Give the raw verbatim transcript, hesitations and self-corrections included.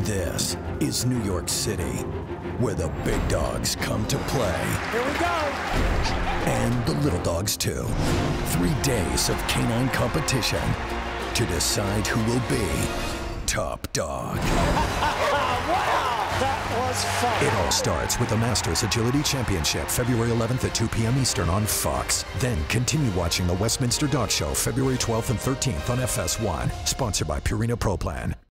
This is New York City, where the big dogs come to play. Here we go. And the little dogs too. Three days of canine competition to decide who will be top dog. Wow, that was fun. It all starts with the Masters Agility Championship, February eleventh at two p m Eastern on Fox. Then continue watching the Westminster Dog Show, February twelfth and thirteenth on F S one. Sponsored by Purina Pro Plan.